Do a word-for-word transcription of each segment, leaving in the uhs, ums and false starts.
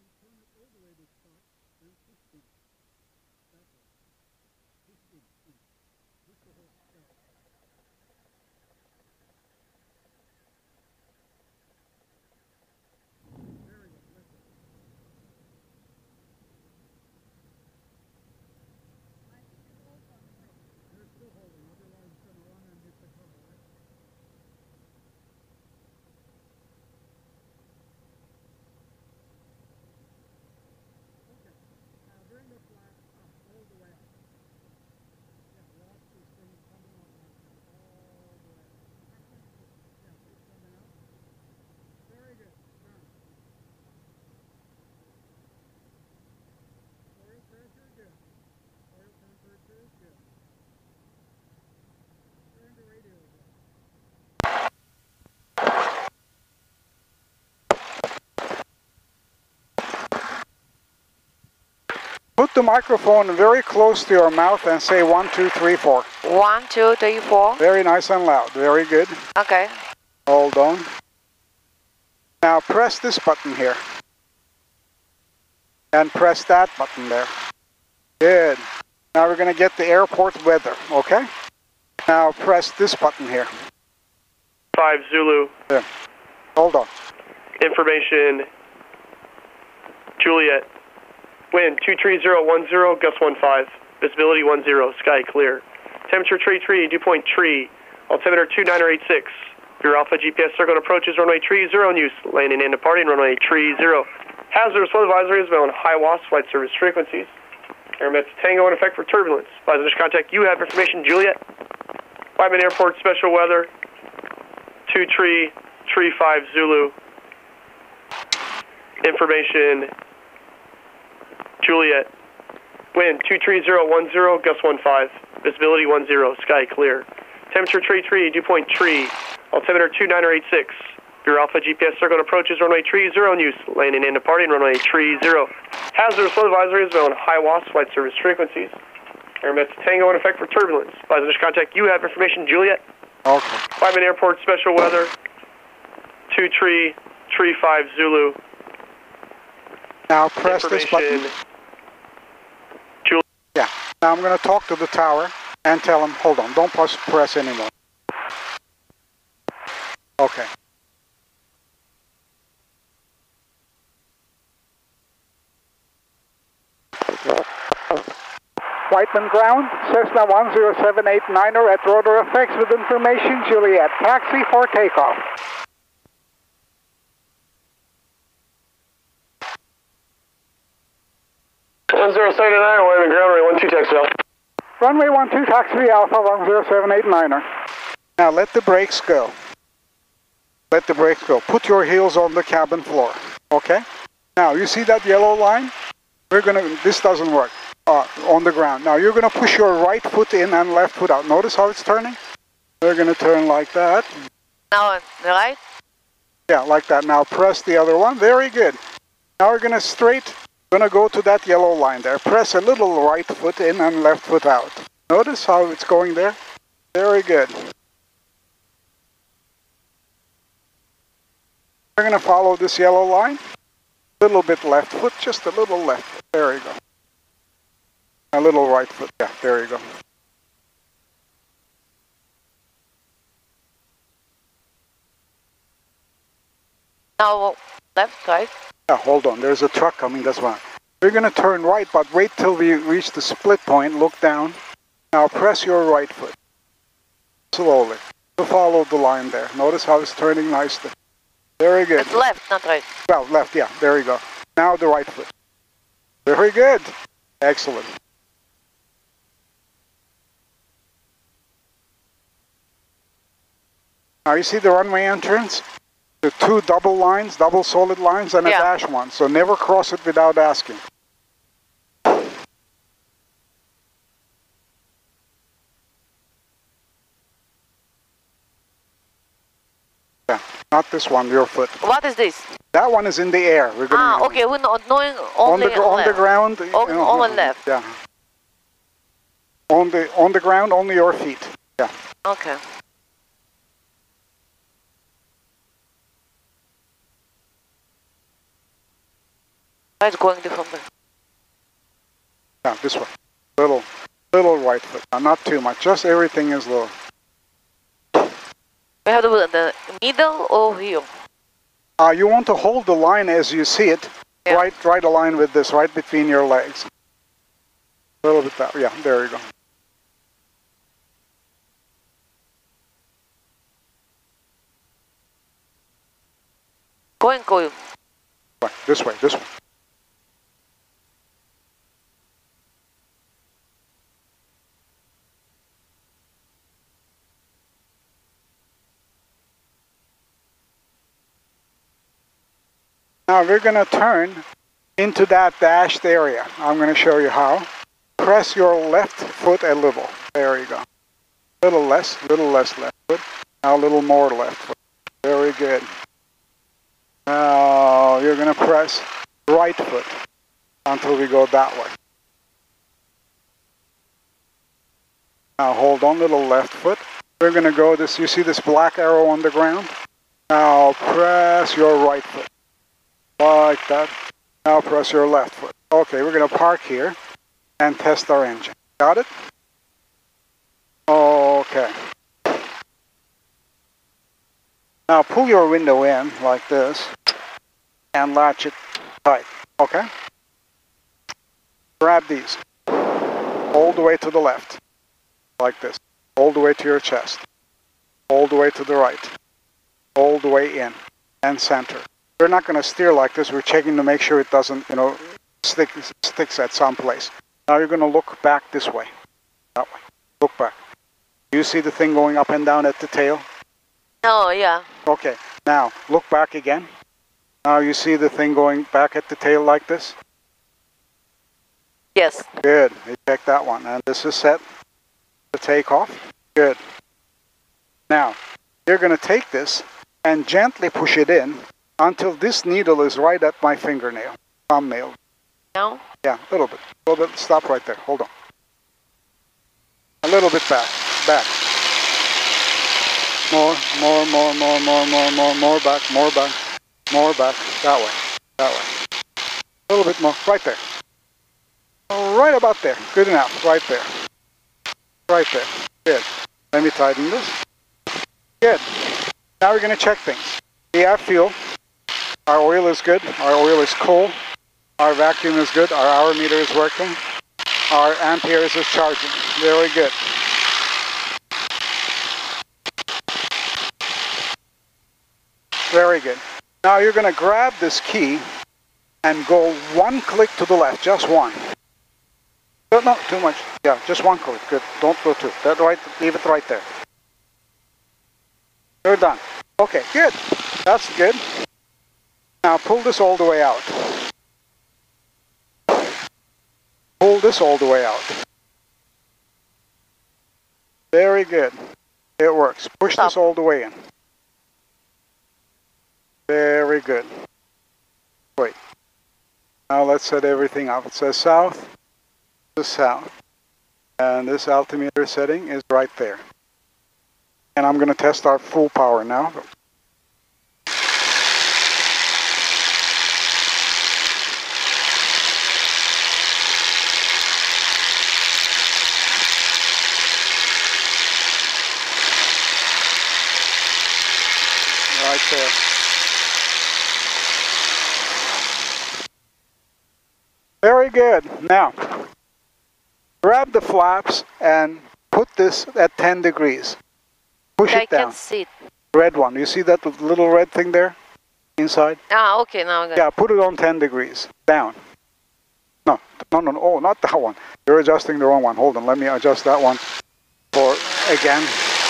Put the microphone very close to your mouth and say one, two, three, four. One, two, three, four. Very nice and loud. Very good. Okay. Hold on. Now press this button here. And press that button there. Good. Now we're going to get the airport weather, okay? Now press this button here. Five Zulu. There. Hold on. Information. Juliet. Wind two three zero one zero, gust one five. Visibility one zero, sky clear. Temperature tree three, dew point tree. Altimeter two nine eight six. Your Alpha G P S circle approaches runway tree zero in use. Landing and departing runway tree zero. Hazardous weather advisory is on high W A S flight service frequencies. Airmets Tango in effect for turbulence. By the contact, you have information, Juliet. Wyman Airport special weather. two three three five Zulu. Information. Juliet. Wind two three zero one zero, gust one five. Visibility one zero, sky clear. Temperature tree three, dew point tree. Altimeter two nine eight six. Your Alpha G P S circle approaches runway tree zero in use. Landing and departing runway tree zero. Hazardous weather advisory is on high W A S flight service frequencies. Airmets Tango in effect for turbulence. By the contact, you have information, Juliet. Okay. Wyman Airport special weather. two three three five Zulu. Now press this button. Juliet. Yeah. Now I'm going to talk to the tower and tell them, hold on, don't press, press anymore. Okay. Whiteman ground, Cessna one zero seven eight niner at ROTOR F with information, Juliet. Taxi for takeoff. one zero seven eight niner, Wyman ground, runway one two taxi Alpha. Runway one two taxi Alpha one zero seven eight niner. Now let the brakes go. Let the brakes go. Put your heels on the cabin floor. Okay? Now you see that yellow line? We're gonna, this doesn't work. Uh, on the ground. Now you're going to push your right foot in and left foot out. Notice how it's turning? We're going to turn like that. Now the right? Yeah, like that. Now press the other one. Very good. Now we're going to straight, going to go to that yellow line there. Press a little right foot in and left foot out. Notice how it's going there? Very good. We're going to follow this yellow line. A little bit left foot, just a little left foot. There you go. A little right foot, yeah, there you go. Now left, right? Yeah, hold on, there's a truck coming, that's why. We're going to turn right, but wait till we reach the split point, look down. Now press your right foot. Slowly. Follow the line there. Notice how it's turning nicely. Very good. It's left, not right. Well, left, yeah, there you go. Now the right foot. Very good. Excellent. Now you see the runway entrance? The two double lines, double solid lines, and a yeah. dash one. So never cross it without asking. Yeah, not this one, your foot. What is this? That one is in the air. We're gonna ah, okay, we're not knowing on only the, on left. the ground. O you know, only left. Yeah. On the on the ground, only your feet. Yeah. Okay. Right, going different way. Yeah, this way. Little, little right foot. Now, not too much. Just everything is low. We have to put the middle or here? Uh, you want to hold the line as you see it. Yeah. Right, right align with this, right between your legs. A little bit that, yeah, there you go. Going, going. Right, this way, this way. Now we're going to turn into that dashed area. I'm going to show you how. Press your left foot a little. There you go. A little less, little less left foot. Now a little more left foot. Very good. Now you're going to press right foot until we go that way. Now hold on, little left foot. We're going to go this, you see this black arrow on the ground? Now press your right foot. Like that. Now press your left foot. Okay, we're going to park here and test our engine. Got it? Okay. Now pull your window in like this and latch it tight. Okay? Grab these. All the way to the left. Like this. All the way to your chest. All the way to the right. All the way in. And center. We're not going to steer like this. We're checking to make sure it doesn't, you know, stick, sticks at some place. Now you're going to look back this way. That way. Look back. Do you see the thing going up and down at the tail? Oh, yeah. Okay. Now, look back again. Now you see the thing going back at the tail like this? Yes. Good. You check that one. And this is set to take off. Good. Now, you're going to take this and gently push it in until this needle is right at my fingernail, thumbnail. Now? Yeah, a little bit. A little bit. Stop right there. Hold on. A little bit back. Back. More, more, more, more, more, more, more, more back, more back, more back. That way. That way. A little bit more. Right there. Right about there. Good enough. Right there. Right there. Good. Let me tighten this. Good. Now we're going to check things. We have fuel. Our oil is good. Our oil is cool. Our vacuum is good. Our hour meter is working. Our amperes is charging. Very good. Very good. Now you're going to grab this key and go one click to the left. Just one. No, not too much. Yeah, just one click. Good. Don't go two. That right. Leave it right there. You're done. Okay, good. That's good. Now pull this all the way out. Pull this all the way out. Very good. It works. Push Stop. this all the way in. Very good. Wait. Now let's set everything up. It says south to south. And this altimeter setting is right there. And I'm going to test our full power now. Right there. Very good. Now, grab the flaps and put this at ten degrees. Push I it down. can see it. Red one. You see that little red thing there? Inside? Ah, okay, now I got it. Yeah, put it on ten degrees. Down. No, no, no, no. Oh, not that one. You're adjusting the wrong one. Hold on. Let me adjust that one for again.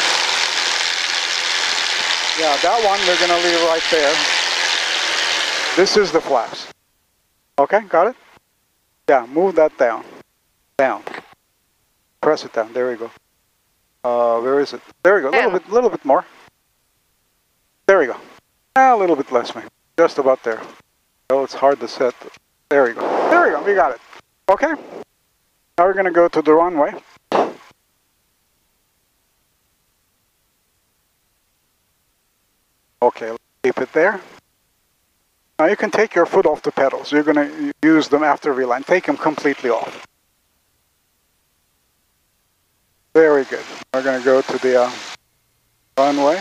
Yeah, that one we're going to leave right there. This is the flaps. Okay, got it? Yeah, move that down. Down. Press it down. There we go. Uh, where is it? There we go. A little bit, little bit more. There we go. Ah, a little bit less, maybe. Just about there. Oh, it's hard to set. There we go. There we go. We got it. Okay. Now we're going to go to the runway. Okay, let's keep it there. Now you can take your foot off the pedals. You're going to use them after V-line. Take them completely off. Very good. We're going to go to the uh, runway.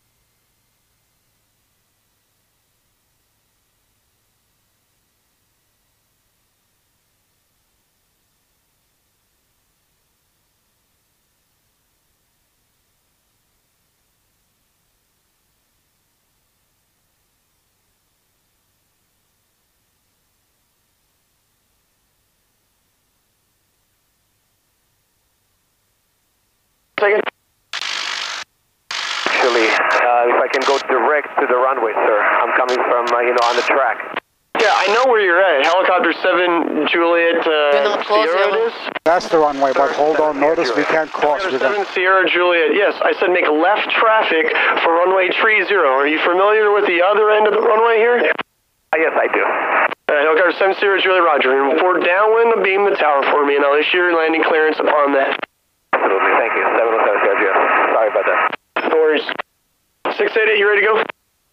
Second. Actually, uh, if I can go direct to the runway, sir. I'm coming from, uh, you know, on the track. Yeah, I know where you're at. Helicopter seven Juliet You're uh, not close, Sierra it yeah. is. That's the runway, but hold on. Notice we can't cross. We're seven gonna... Sierra Juliet. Yes, I said make left traffic for runway three zero. Are you familiar with the other end of the runway here? Uh, yes, I do. Uh, Helicopter seven Sierra Juliet, roger. And for downwind, beam the tower for me, and I'll issue your landing clearance upon that. Absolutely, thank you. seven oh seven Sierra Juliet. Sorry about that. No worries. six eight eight, you ready to go?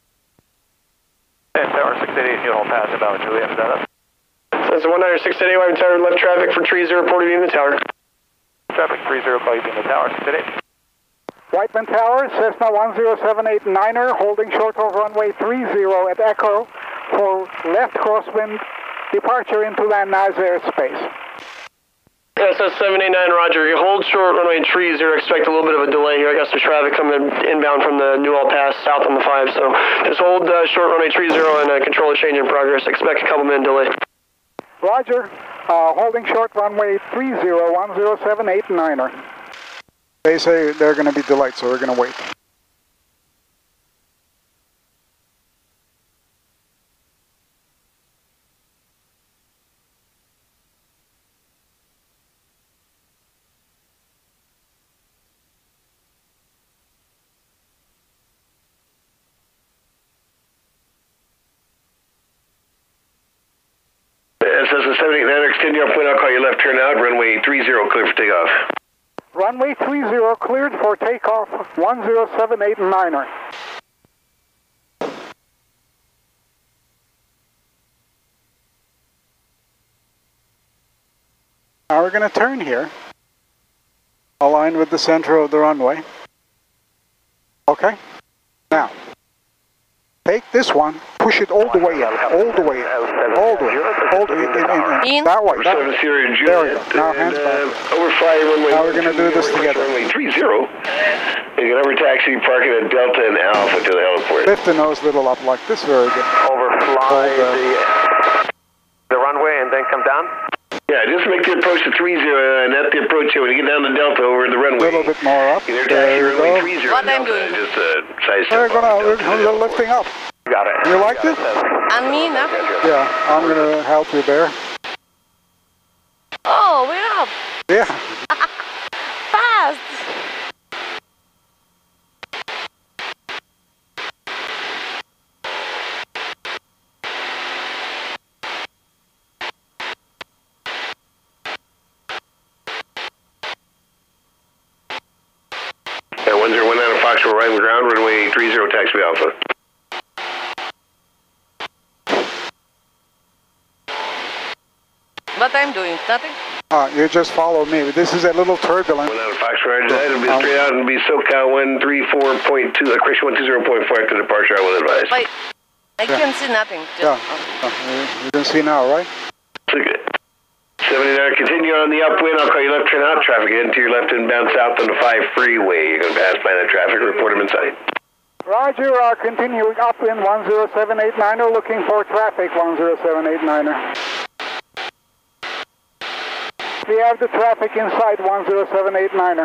And tower six eight eight, you hold pass about Juliet, is that up? That's one nine six eight eight, wide tower left traffic for three zero, reporting beam the tower. Traffic three zero, call you beam the tower, six eight eight. Whiteman Tower, Cessna one zero seven eight niner, holding short of runway three zero at Echo for left crosswind departure into Land Nice airspace. S S seven eight nine, roger. You hold short runway three zero, expect a little bit of a delay here. I got some traffic coming inbound from the Newell Pass south on the five, so just hold uh, short runway three zero and uh, control the change in progress. Expect a couple minute delay. Roger, uh, holding short runway three zero, one zero seven eight niner. They say they're going to be delayed, so we're going to wait. S S seven eight niner, extend your point, I'll call you left turn out, runway three zero, clear for takeoff. Runway three zero cleared for takeoff, one zero seven eight niner. Now we're going to turn here, align with the center of the runway. Okay, now take this one, push it all the way up, all the way up, all the way, all the way, in, in, in, In. that way, that seven way. Sierra There we Juliet, go. Now hands and, back. uh, overfly runway. Now we're going to do this together. Runway three zero. You can over taxi, parking at Delta and Alpha to the heliport. Lift the nose a little up like this, very good. Overfly Hold, uh, the, the runway and then come down? Yeah, just make the approach to three zero, and at the approach here, when you get down to Delta over the A runway. little bit more up. You know, There taxi you runway go. three zero. What I'm Delta, doing. Just a size We're step gonna, on we're, Delta to the we're lifting up. Got it. You like this? And me, nothing. Yeah, I'm gonna help you there. Oh, we're up. Yeah. Fast. Yeah, one zero one nine Foxtrot, right on the ground, runway three zero, taxi Alpha. What I'm doing, nothing. Uh, you just follow me. This is a little turbulent. One out of Foxtrot, it'll be Um, straight out and be SoCal one three four point two, uh, correction one two zero point four after departure, I will advise. Wait, I Yeah. can see nothing. Just, Yeah, uh, you- you can see now, right? seventy-nine, continue on the upwind, I'll call you left turn out, traffic heading to your left inbound south on the five freeway. You're going to pass by that traffic, report them in sight. Roger, uh, continuing upwind one zero seven eight niner, looking for traffic one zero seven eight niner. We have the traffic in sight one zero seven eight niner.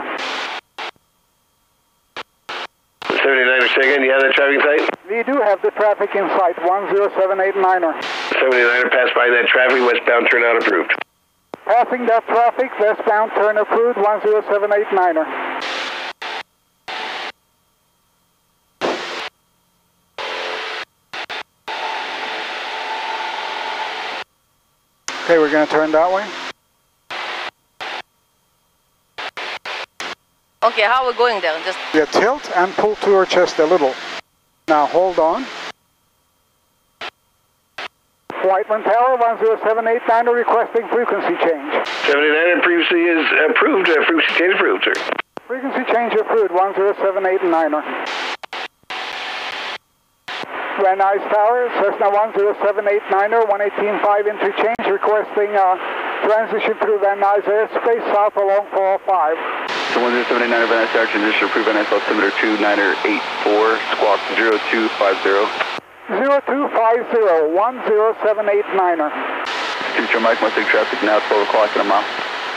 seventy-niner, second, you have that traffic in sight? We do have the traffic in sight one zero seven eight niner. seventy-niner, pass by that traffic, westbound turn out approved. Passing that traffic, westbound turn approved one zero seven eight niner. Okay, we're going to turn that way. okay, how are we going there? Just Yeah, tilt and pull to your chest a little. Now hold on. Whiteman Tower, one zero seven eight niner requesting frequency change. seventy-nine previously is approved. Uh, frequency change approved, sir. Frequency change approved, one zero seven eight niner. Van Nuys Tower, Cessna one zero seven eight niner, one eighteen point five interchange, requesting uh, transition through Van Nuys airspace south along four oh five. So one zero seven eight niner Van Nuys Tower, transition approved, Van Nuys altimeter two niner eight four, squawk zero two five zero. zero two five zero, one zero seven eight niner. Future Mike, Mustang traffic now twelve o'clock in a mile.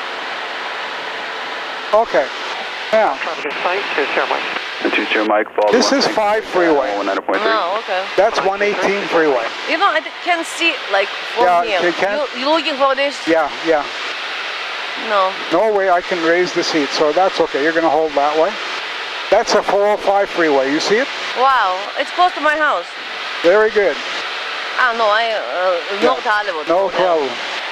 Okay, now. And two zero Mike, follow This is five freeway. Oh, okay. That's one eighteen freeway. You know, I can see like from Yeah, here. you can? You, you looking for this? Yeah, yeah. No. No way I can raise the seat, so that's okay. You're going to hold that way. That's a four oh five freeway. You see it? Wow, it's close to my house. Very good. Ah, no, I uh, North Hollywood. No problem.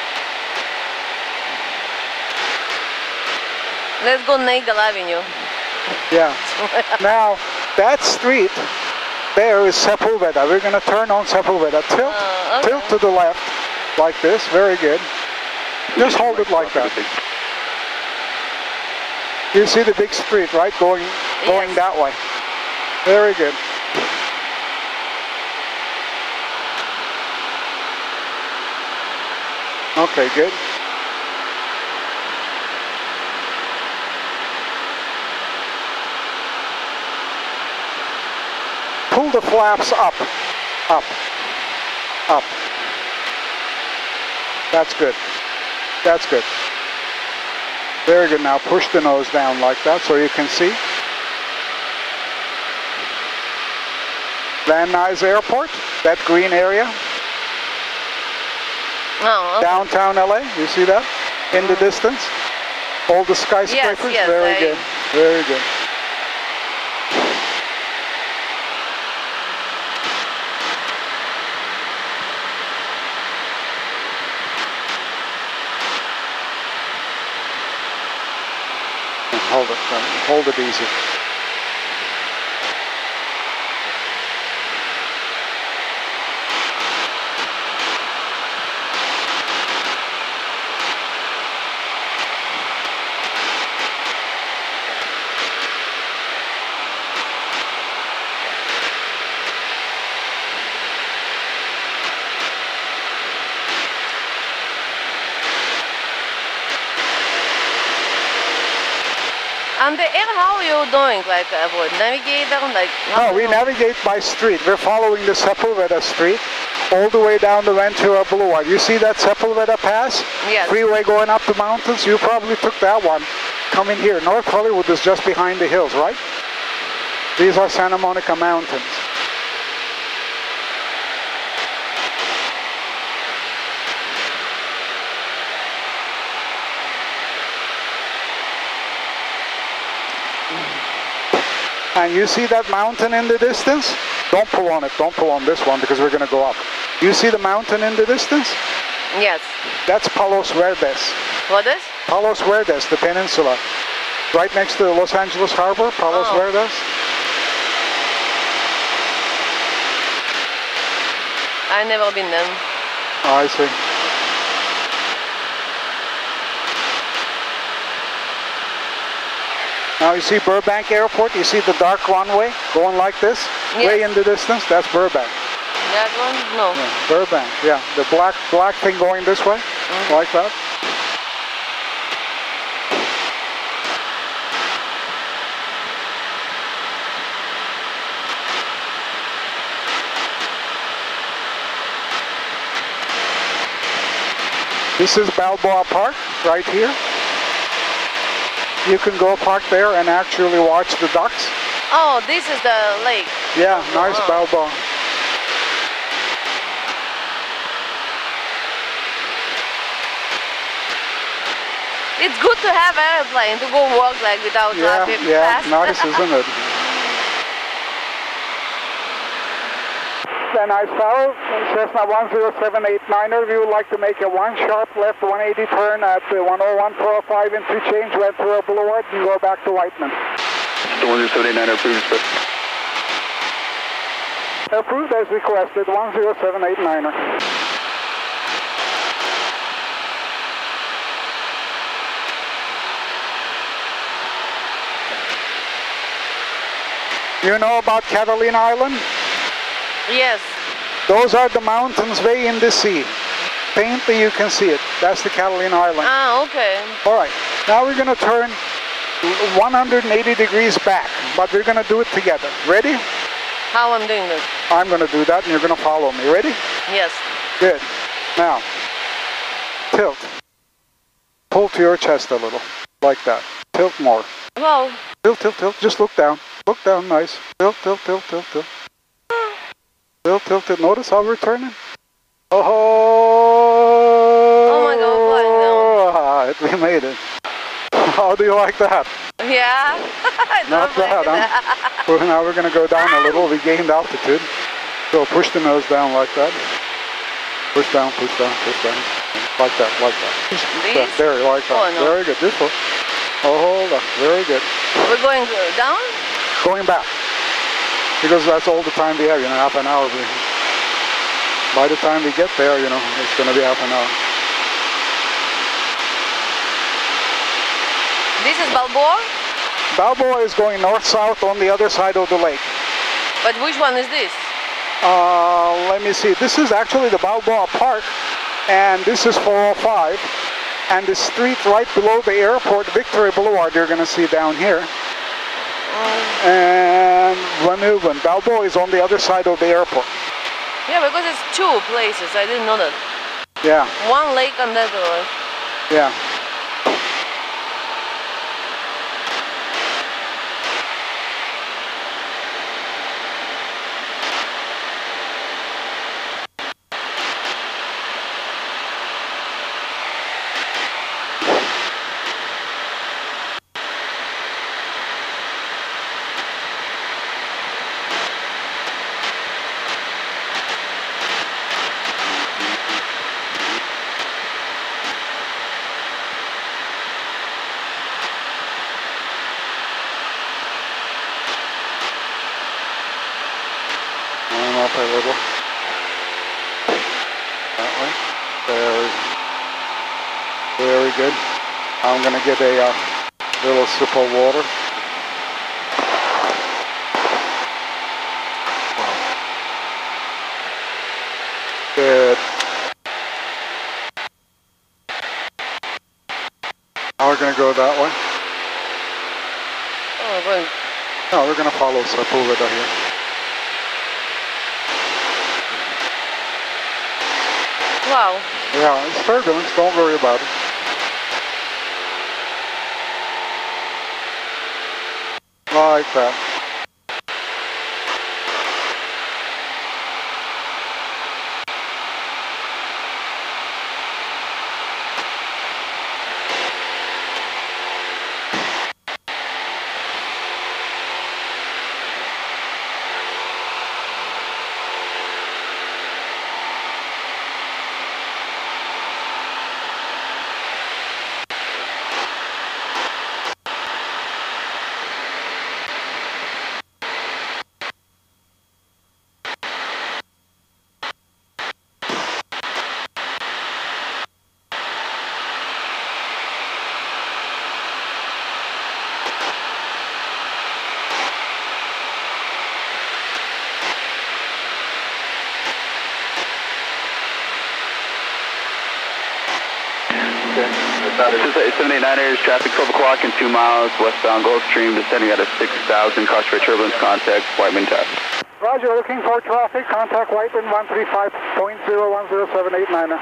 Let's go Nagel Avenue. Yeah. Now, that street there is Sepulveda. We're going to turn on Sepulveda. Tilt, Uh, okay. tilt to the left, like this. Very good. Just hold it like that. You see the big street, right? Going, going Yes. that way. Very good. Okay, good. Pull the flaps up, up, up. That's good. That's good. Very good. Now push the nose down like that so you can see. Van Nuys Airport, that green area. Oh, okay. Downtown L A, you see that? In the distance? All the skyscrapers? yes, Very I- good. Very good. Hold it, hold it easy. And the air, how are you doing? Like, uh, what, navigator? Like, how No, do we you- navigate by street. We're following the Sepulveda Street all the way down the Ventura Boulevard. You see that Sepulveda Pass? Yes. Freeway going up the mountains? You probably took that one. Coming here. North Hollywood is just behind the hills, right? These are Santa Monica Mountains. And you see that mountain in the distance? Don't pull on it. Don't pull on this one because we're going to go up. You see the mountain in the distance? Yes. That's Palos Verdes. What is? Palos Verdes, the peninsula. Right next to the Los Angeles Harbor, Palos Oh. Verdes. I've never been there. Oh, I see. Now you see Burbank Airport, you see the dark runway going like this, Yes. way in the distance, that's Burbank. That one? No. Yeah, Burbank, yeah. The black black thing going this way, Mhm. like that. This is Balboa Park, right here. You can go park there and actually watch the ducks. Oh, this is the lake. Yeah, nice Oh. Balboa. It's good to have airplane to go walk like without Yeah, traffic. yeah, fast. nice, isn't it? Van Nuys Tower, Cessna one zero seven eight niner, we would like to make a one sharp left one eighty turn at the one oh one four oh five interchange, Ventura Boulevard, and go back to Whiteman. The one zero seven eight niner approved, but Approved as requested, one zero seven eight niner. You know about Catalina Island? Yes. Those are the mountains way in the sea. Faintly you can see it. That's the Catalina Island. Ah, okay. All right. Now we're going to turn one hundred eighty degrees back, but we're going to do it together. Ready? How I'm doing this? I'm going to do that and you're going to follow me. Ready? Yes. Good. Now, tilt. Pull to your chest a little, like that. Tilt more. Wow. Tilt, tilt, tilt. Just look down. Look down, nice. Tilt, tilt, tilt, tilt, tilt. Tilt, tilt, tilt. Notice how we're turning? Oh! Oh my God, what? We made it. How do you like that? Yeah. I Not don't like bad, huh? that. Well, now we're going to go down a little. We gained altitude. So push the nose down like that. Push down, push down, push down. Like that, like that. This? There, like that. Oh, no. Very good. This one. Oh, hold on. Very good. We're going down? Going back. Because that's all the time we have, you know, half an hour. By the time we get there, you know, it's going to be half an hour. This is Balboa? Balboa is going north-south on the other side of the lake. But which one is this? Uh, let me see. This is actually the Balboa Park, and this is four oh five. And the street right below the airport, Victory Boulevard, you're going to see down here. Um, And Vanuvan. Balboa is on the other side of the airport. yeah, because it's two places. I didn't know that. Yeah, One lake and the other one. yeah. Warm up a little. That way. Very, very good. I'm going to get a uh, little sip of water. Good. Now we're going to go that way. Oh, going. No, we're going to follow Sepulveda here. Wow. Yeah, it's turbulence. Don't worry about it. Like that. This is seven eight niners, traffic twelve o'clock and two miles, westbound Gulfstream, descending at a six thousand, caution for turbulence, contact, Whiteman test. Roger, looking for traffic, contact Whiteman one three five point zero one zero seven eight niner.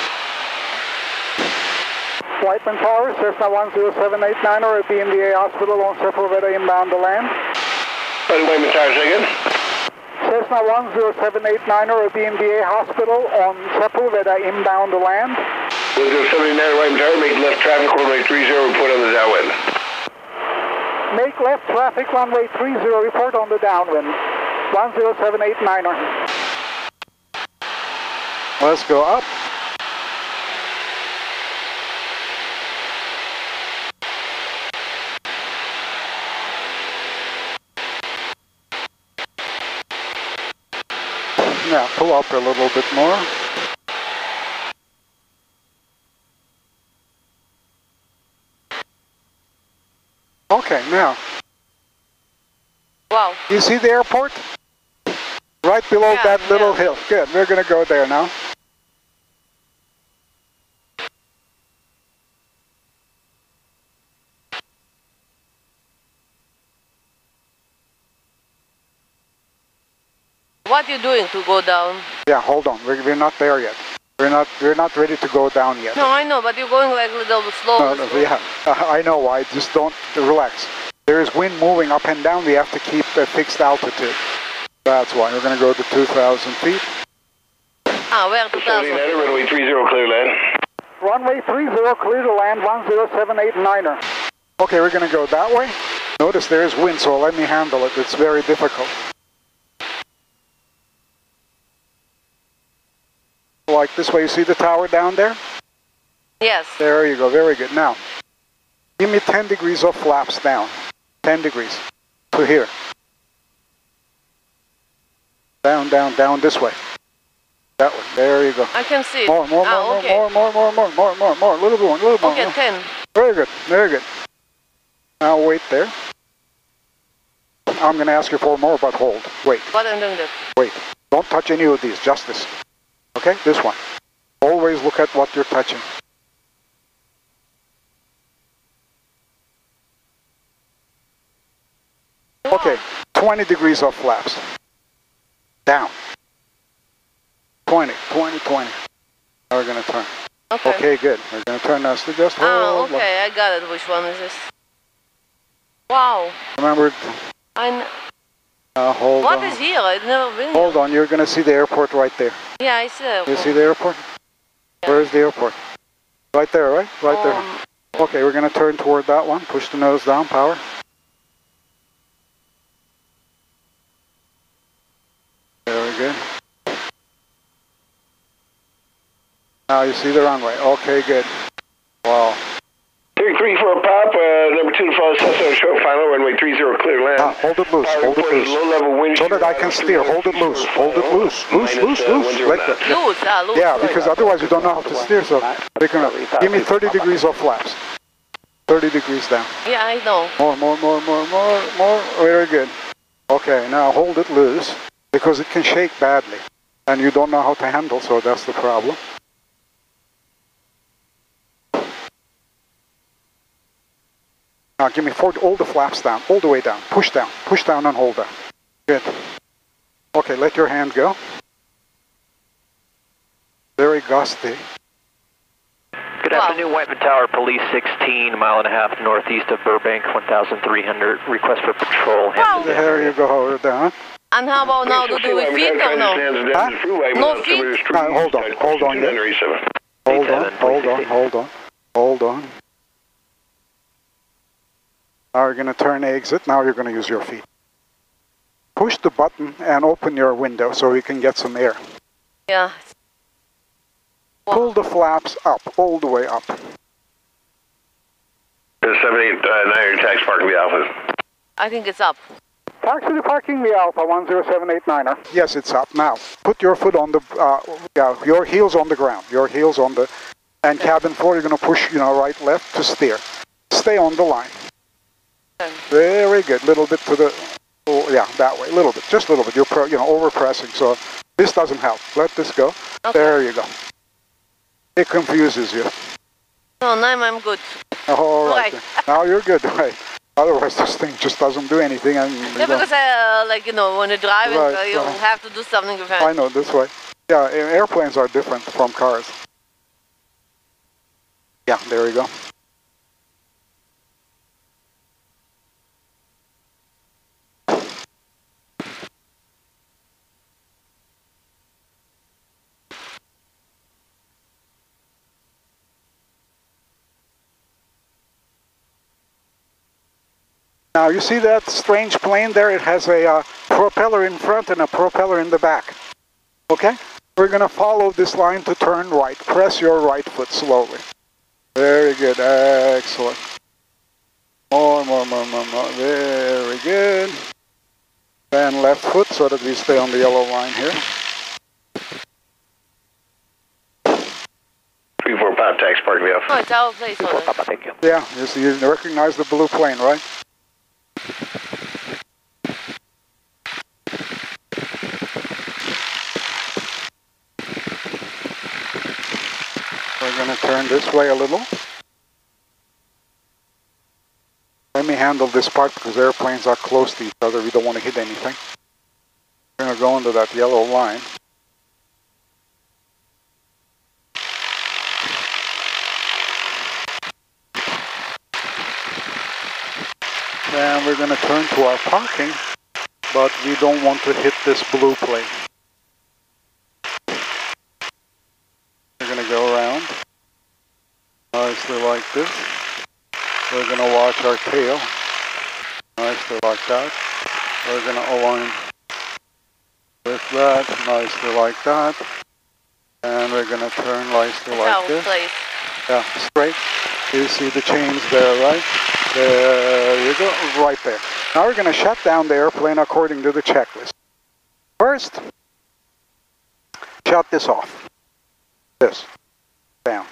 Whiteman Tower, Cessna one zero seven eight niner at B M D A Hospital on Sepulveda inbound to land. By the Whiteman Tower, second. Cessna one zero seven eight niner at B M D A Hospital on Sepulveda inbound to land. one zero seven eight niner Whiteman Tower, make left traffic runway three zero, report on the downwind. Make left traffic runway three zero, report on the downwind. one zero seven eight niner. Let's go up. Now pull up a little bit more. Okay, now. Wow. You see the airport? Right below Yeah, that little yeah. hill. Good, we're going to go there now. What are you doing to go down? Yeah, hold on. We're, we're not there yet. We're not we're not ready to go down yet. No, I know, but you're going like a little bit slow. No, no, yeah, I know. I just don't relax. There is wind moving up and down. We have to keep a fixed altitude. That's why we're going to go to two thousand feet. Ah, where two thousand? Runway three zero, clear land. Runway three zero, clear to land, one zero seven eight niner. Okay, we're going to go that way. Notice there is wind, so let me handle it. It's very difficult. Like this way, you see the tower down there? Yes. There you go, very good. Now, give me ten degrees of flaps down. ten degrees to here. Down, down, down this way. That way, there you go. I can see. More, more, ah, more, okay. more, more, more, more, more, more, more, little more, little more. Okay, ten. Very good, very good. Now wait there. I'm going to ask you for more, but hold. Wait, What I'm doing that? wait. Don't touch any of these, just this. Okay, this one. Always look at what you're touching. Okay, twenty degrees of flaps. Down. twenty, twenty, twenty. Now we're going to turn. Okay. Okay, good. We're going to turn us to just hold. Ah, okay, I got it. Which one is this? Wow. Remember, I kn uh, hold What on. is here? I've never been here. Hold on, you're going to see the airport right there. Yeah, I see that. You see the airport? Where is the airport? Right there, right? Right Um, there. Okay, we're going to turn toward that one. Push the nose down, power. Very good. Now you see the runway. Okay, good. Wow. Three three for a pop, uh, number two to follow Cessna short final, runway three zero, clear land. Ah, hold it loose, hold it loose. Low level wind So that I can steer. Hold it loose, hold it loose. Loose, loose, loose. Let go. Loose, ah, loose. Yeah, because otherwise you don't know how to steer, so they can, give me thirty degrees of flaps. thirty degrees down. Yeah, I know. More, more, more, more, more, more. Very good. Okay, now hold it loose, because it can shake badly. And you don't know how to handle, so that's the problem. Now give me forward, all the flaps down, all the way down. Push down, push down and hold down. Good. Okay, let your hand go. Very gusty. Good Wow. afternoon, Whiteman Tower, Police sixteen, a mile and a half northeast of Burbank, one thousand three hundred. Request for patrol. Wow. There you go, hold it down. And how about now? Do do we feet or no? Huh? No feet? No, hold on, hold on. yeah. Hold on, hold on, hold on, hold on. Now you're going to turn exit, now you're going to use your feet. Push the button and open your window so you can get some air. Yeah. Pull the flaps up, all the way up. seven eight nine, tax park the Alpha. I think it's up. Taxi to parking the Alpha, one zero seven eight niner. Yes, it's up. Now, put your foot on the, uh, yeah, your heels on the ground. Your heels on the, and cabin floor, you're going to push, you know, right, left to steer. Stay on the line. Very good. Little bit to the, oh, yeah, that way. A little bit, just a little bit. You're, pro, you know, over pressing, so this doesn't help. Let this go. Okay. There you go. It confuses you. No, now I'm good. All right. Right. Now you're good, right? Otherwise, this thing just doesn't do anything. And Yeah, because I, uh, like, you know, when you're driving, Right, uh, you right. have to do something with I it. know, this way. Yeah, a- airplanes are different from cars. Yeah, there you go. Now you see that strange plane there? It has a uh, propeller in front and a propeller in the back. Okay? We're going to follow this line to turn right. Press your right foot slowly. Very good. Excellent. More, more, more, more, more. Very good. And left foot so that we stay on the yellow line here. three four pop, tax park the Alpha. Oh, it's our place already. Thank you. Yeah, you, see, you recognize the blue plane, right? going to turn this way a little. Let me handle this part because airplanes are close to each other. We don't want to hit anything. We're going to go into that yellow line. Then we're going to turn to our parking, but we don't want to hit this blue plane. We're going to go around nicely like this. We're going to watch our tail nicely like that. We're going to align with that nicely like that. And we're going to turn nicely like Oh, this. place. Yeah, straight. You see the chains there, right? There you go, right there. Now we're going to shut down the airplane according to the checklist. First, shut this off. This. Down.